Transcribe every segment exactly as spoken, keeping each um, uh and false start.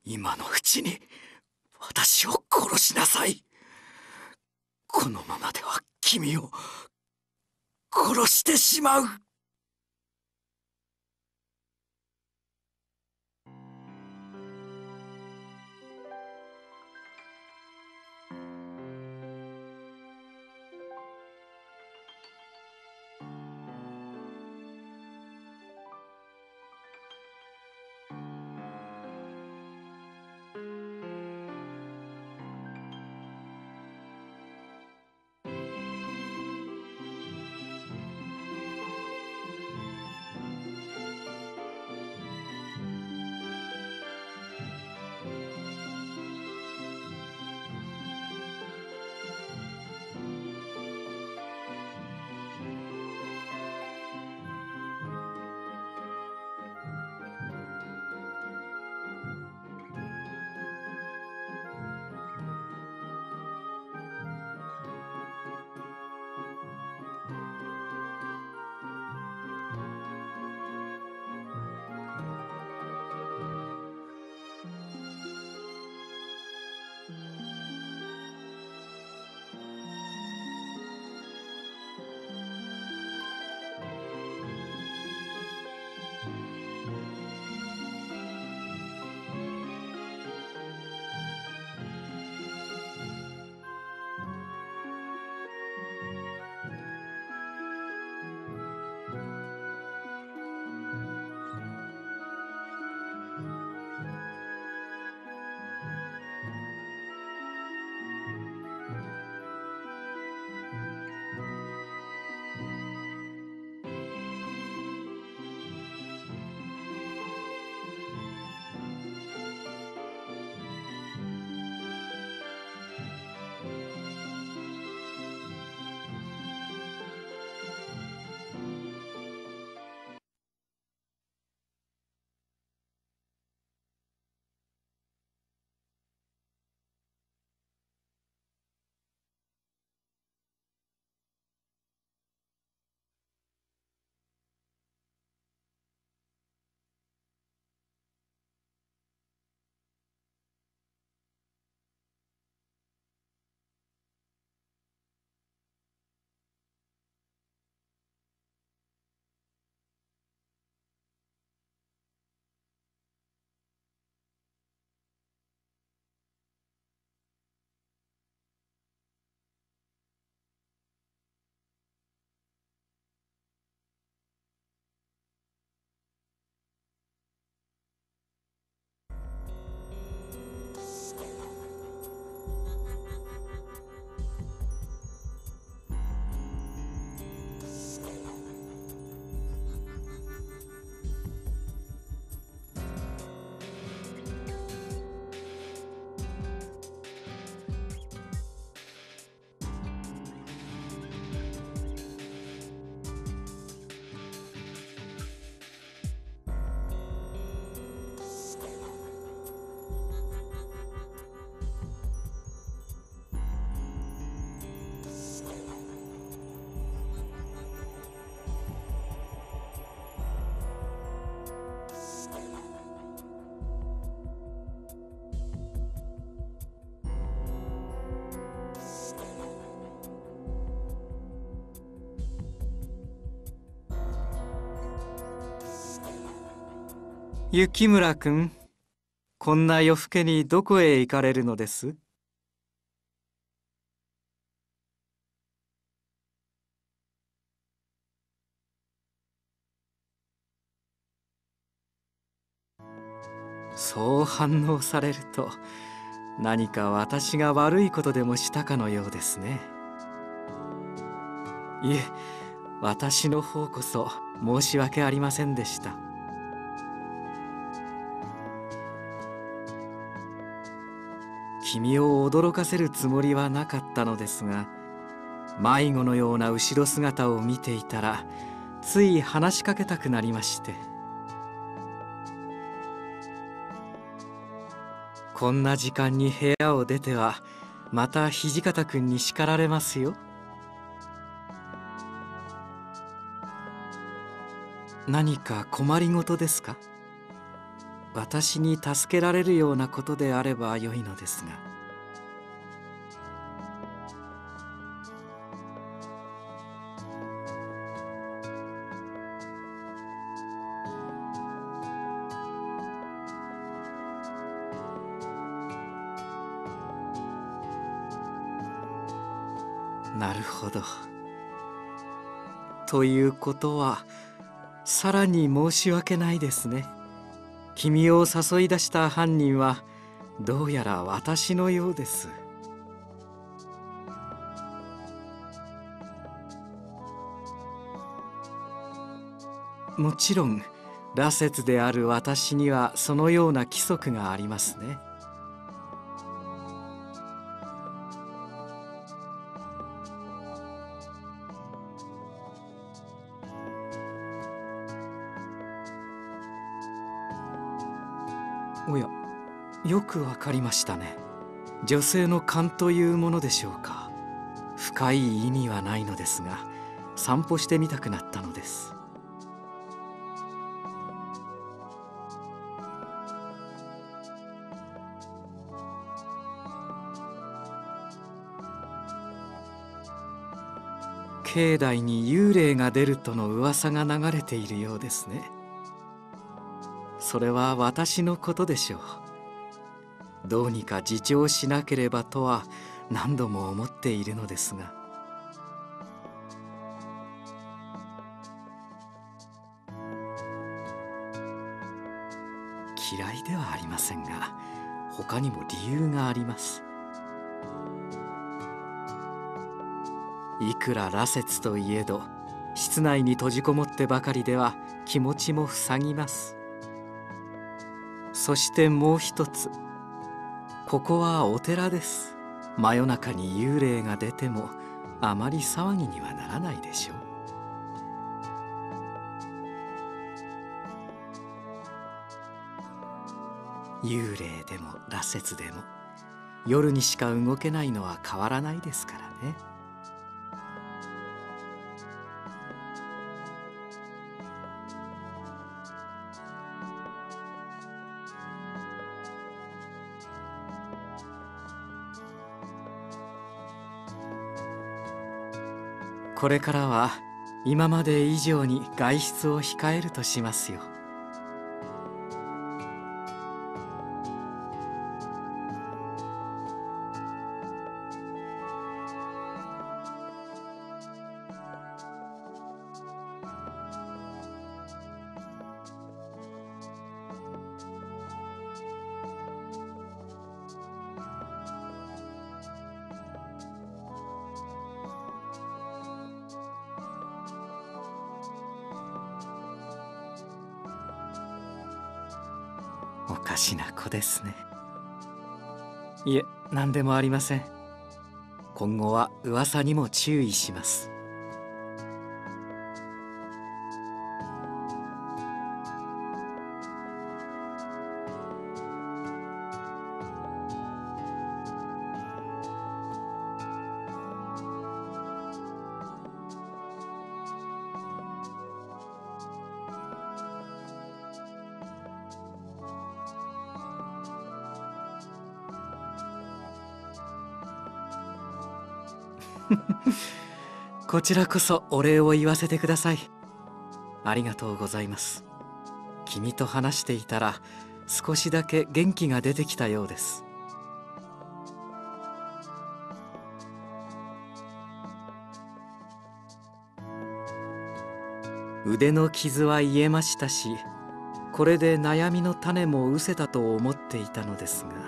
今のうちに私を殺しなさい。このままでは君を殺してしまう。 雪村くん、こんな夜更けにどこへ行かれるのです？そう反応されると、何か私が悪いことでもしたかのようですね。いえ、私の方こそ申し訳ありませんでした。君を驚かせるつもりはなかったのですが、迷子のような後ろ姿を見ていたら、つい話しかけたくなりまして。こんな時間に部屋を出ては、また土方くんに叱られますよ。何か困りごとですか？ 私に助けられるようなことであればよいのですが。なるほど。ということは、さらに申し訳ないですね。君を誘い出した犯人はどうやら私のようです。もちろん羅刹である私にはそのような規則がありますね。おや、よくわかりましたね。女性の勘というものでしょうか。深い意味はないのですが、散歩してみたくなったのです。境内に幽霊が出るとの噂が流れているようですね。それは私のことでしょう。どうにか自重しなければとは何度も思っているのですが。嫌いではありませんが、他にも理由があります。いくら羅刹といえど、室内に閉じこもってばかりでは気持ちも塞ぎます。そしてもう一つ、ここはお寺です。真夜中に幽霊が出てもあまり騒ぎにはならないでしょう。幽霊でも羅刹でも夜にしか動けないのは変わらないですからね。これからは今まで以上に外出を控えるとしますよ。おかしな子ですね。いえ、何でもありません。今後は噂にも注意します。こちらこそお礼を言わせてください。ありがとうございます。君と話していたら少しだけ元気が出てきたようです。腕の傷は癒えましたし、これで悩みの種も失せたと思っていたのですが。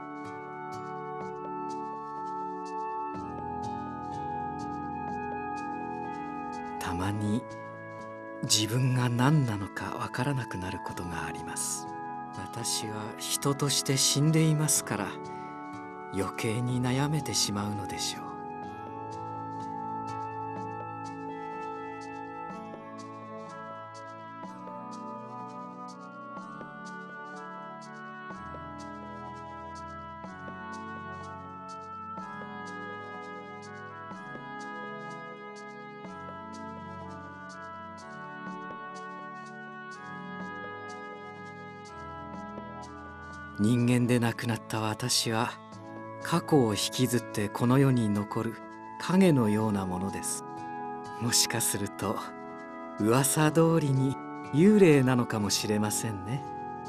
たまに自分が何なのかわからなくなることがあります。私は人として死んでいますから、余計に悩めてしまうのでしょう。 人間でなくなった私は過去を引きずってこの世に残る影のようなものです。もしかすると噂通りに幽霊なのかもしれませんね。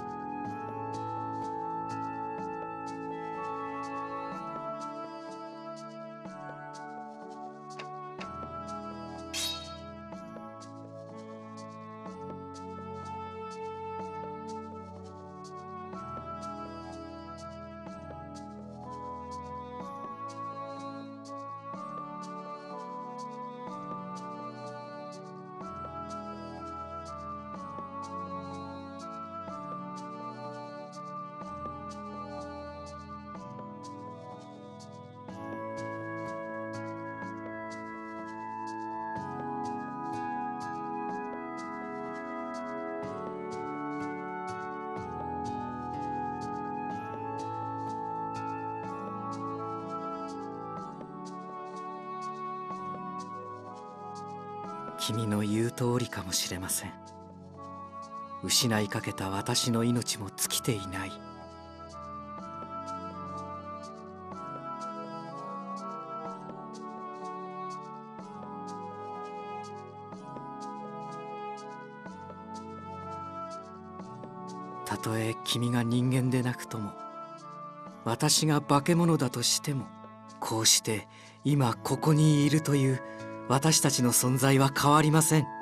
君の言う通りかもしれません。失いかけた私の命も尽きていない。たとえ君が人間でなくとも、私が化け物だとしても、こうして今ここにいるという私たちの存在は変わりません。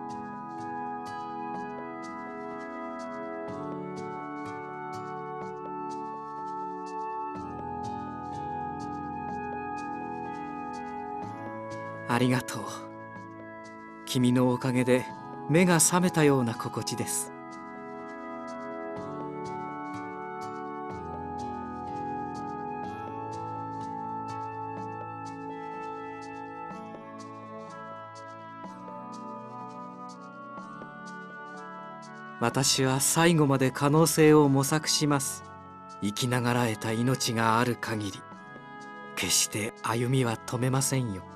ありがとう。君のおかげで目が覚めたような心地です。私は最後まで可能性を模索します。生きながら得た命がある限り、決して歩みは止めませんよ。